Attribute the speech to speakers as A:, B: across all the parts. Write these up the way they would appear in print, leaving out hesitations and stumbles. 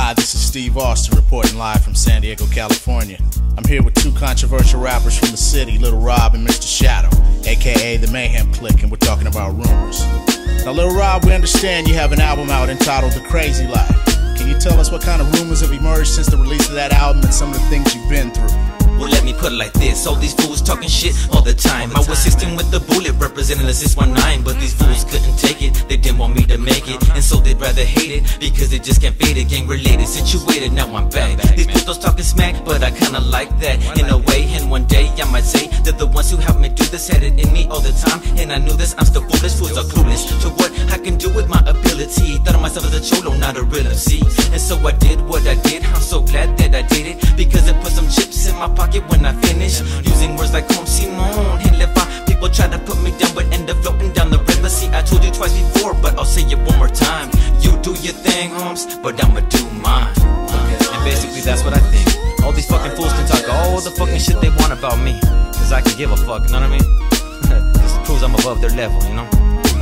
A: Hi, this is Steve Austin reporting live from San Diego, California. I'm here with two controversial rappers from the city, Little Rob and Mr. Shadow, aka the Mayhem Clique, and we're talking about rumors. Now, Little Rob, we understand you have an album out entitled The Crazy Life. Can you tell us what kind of rumors have emerged since the release of that album and some of the things you've been through?
B: Well, let me put it like this. All these fools talking shit all the time. I was 16 with the bullet representing the 619, but these fools couldn't take it. They didn't want me to make it, and so they'd rather hate it because they just can't fade it. Gang related, situated, now I'm back. These fools talking smack, but I kinda like that in a way. And one day I might say that the ones who helped me do this had it in me all the time, and I knew this. I'm still foolish. Fools are clueless to what I can do with my ability. Thought of myself as a cholo, not a real MC, and so I did what I did. I'm so glad that I did it because it put some chips in my pocket when I finish using words like Comme Simon and Levi. People try to put me down but end up floating down the river. See, I told you twice before, but I'll say it one more time. You do your thing, Holmes, but I'ma do mine. And basically that's what I think. All these fucking fools can talk all the fucking shit they want about me, cause I can give a fuck, you know what I mean? Just proves I'm above their level, you know?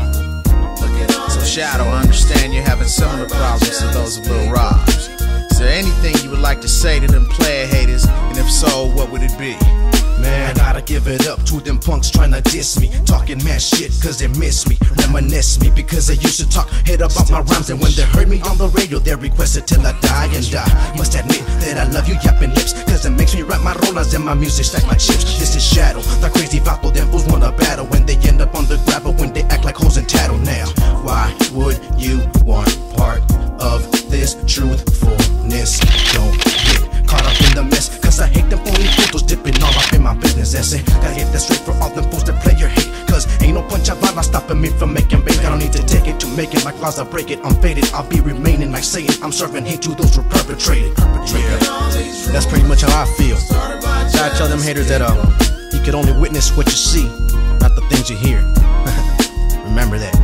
A: So Shadow, I understand you're having similar problems to those of Lil Rob's. Is there anything you would like to say to them player haters, and if so, what would it be?
C: Man, I gotta give it up to them punks tryna diss me, talking mad shit cause they miss me, reminisce me because they used to talk head about my rhymes, and when they heard me on the radio they requested till I die and die. Must admit that I love you yapping lips, cause it makes me write my rollers and my music stack my chips. This is Shadow, the crazy vato, them fools wanna battle when they end up on the grabber, when they act like hoes and tattle. Now, why would you want part of this truthfulness? Don't get caught up in the mess, cause I hate them phony photos dipping all up in my business essay. Gotta hit that straight for all them fools that play your hate, cause ain't no punch of bala stopping me from making bank. I don't need to take it to make it, like laws I break it. I'm faded, I'll be remaining like Satan. I'm serving hate to those who perpetrated. Yeah, that's pretty much how I feel. So I tell them haters that you could only witness what you see, not the things you hear. Remember that.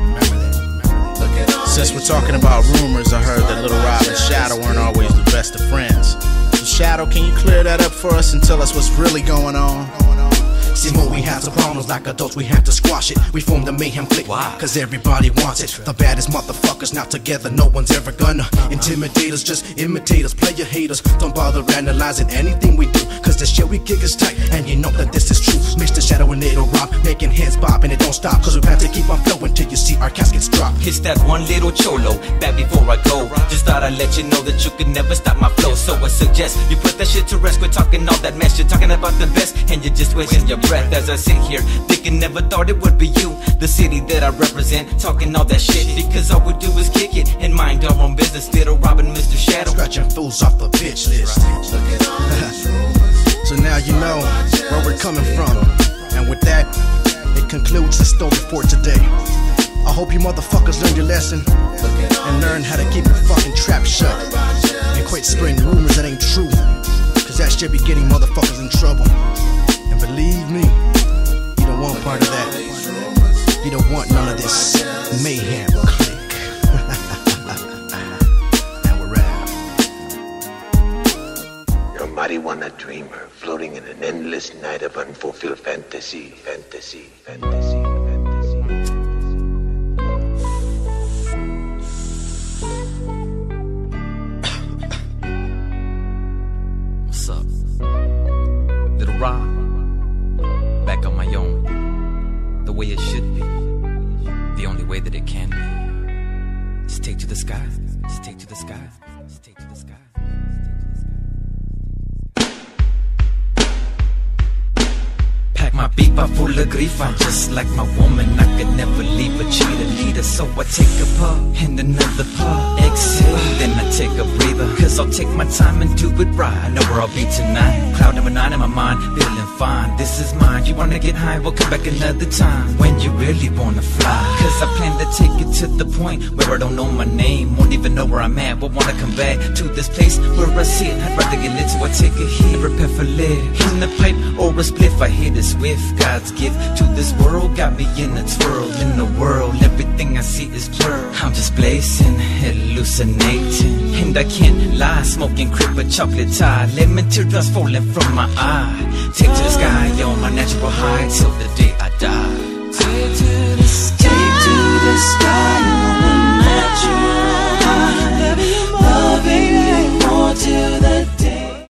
A: Since we're talking about rumors, I heard that Little Rob and Shadow weren't always the best of friends. So Shadow, can you clear that up for us and tell us what's really going on?
C: See, when we have some problems like adults, we have to squash it. We form the Mayhem Clique, cause everybody wants it. The baddest motherfuckers, not together, no one's ever gonna intimidate us, just imitate us, player haters. Don't bother analyzing anything we do, cause the shit we kick is tight, and you know that this is true. Mr. Shadow and Little Rob, making heads bob, and it don't stop, cause we have to keep on flowing till you see our caskets drop.
B: It's that one little cholo, back before I go. Just thought I'd let you know that you could never stop my flow. So I suggest you put that shit to rest, quit talking all that mess. You're talking about the best, and you're just wasting your breath. As I sit here, thinking never thought it would be you, the city that I represent, talking all that shit, because all we do is kick it and mind our own business. Little Rob and Mr. Shadow,
C: scratching fools off the bitch list. So now you know where we're coming from, and with that, it concludes the story for today. I hope you motherfuckers learned your lesson and learn how to keep your fucking trap shut and quit spreading rumors that ain't true, cause that shit be getting motherfuckers in trouble. And believe me, you don't want part of that. You don't want none of this Mayhem Clique. And we're out.
D: You're a marijuana dreamer, floating in an endless night of unfulfilled fantasy.
B: What's up? Little Rob, back on my own, the way it should be, the only way that it can be. Just take to the sky, just take to the sky, just take to the sky. Pack my beat up full of grief, I'm just like my woman, I could never leave a cheerleader. So I take a puff and another puff, exhale, then I take a breather, cause I'll take my time and do it right. I know where I'll be tonight, cloud number 9 in my mind, feeling fine. This is mine, you wanna get high, we'll come back another time, when you really wanna fly. Cause I plan to take it to the point where I don't know my name, won't even know where I'm at, but wanna come back to this place where I sit. I'd rather get lit, so I take a hit, prepare for live in the pipe or a spliff. I hit it swift, God's gift to this world got me in a twirl. In the world, everything I see is blur. I'm just blazing, hallucinating, and I can't lie. Smoking crib with chocolate tie, lemon teardrops falling from my eye. Take to the sky on my natural high till the day I die. Take to the sky.